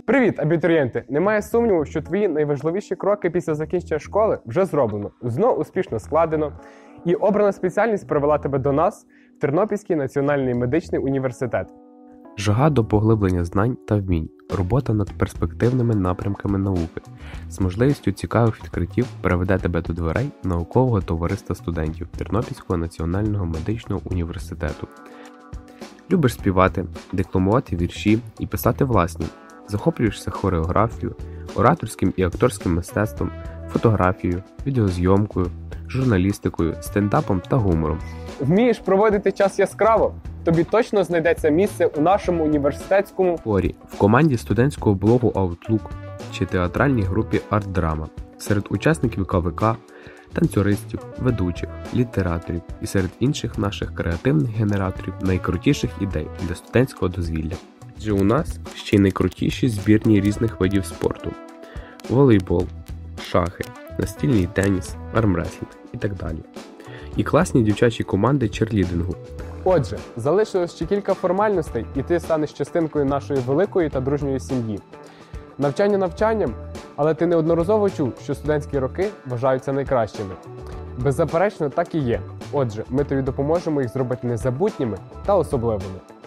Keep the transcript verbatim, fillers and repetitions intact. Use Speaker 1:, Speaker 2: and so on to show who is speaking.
Speaker 1: Привіт, абітурієнти! Немає сумніву, що твої найважливіші кроки після закінчення школи вже зроблено, ЗНО успішно складено, і обрана спеціальність привела тебе до нас в Тернопільський національний медичний університет.
Speaker 2: Жага до поглиблення знань та вмінь, робота над перспективними напрямками науки з можливістю цікавих відкриттів приведе тебе до дверей наукового товариства студентів Тернопільського національного медичного університету. Любиш співати, декламувати вірші і писати власні. Захоплюєшся хореографією, ораторським і акторським мистецтвом, фотографією, відеозйомкою, журналістикою, стендапом та гумором.
Speaker 1: Вмієш проводити час яскраво? Тобі точно знайдеться місце у нашому університетському
Speaker 2: хорі, в команді студентського блогу Outlook чи театральній групі «Арт-драма», серед учасників КВК, танцюристів, ведучих, літераторів і серед інших наших креативних генераторів найкрутіших ідей для студентського дозвілля. Адже у нас ще й найкрутіші збірні різних видів спорту – волейбол, шахи, настільний теніс, армреслінг і так далі. І класні дівчачі команди черлідингу.
Speaker 1: Отже, залишилось ще кілька формальностей, і ти станеш частинкою нашої великої та дружньої сім'ї. Навчання навчанням, але ти неодноразово чув, що студентські роки вважаються найкращими. Беззаперечно, так і є. Отже, ми тобі допоможемо їх зробити незабутніми та особливими.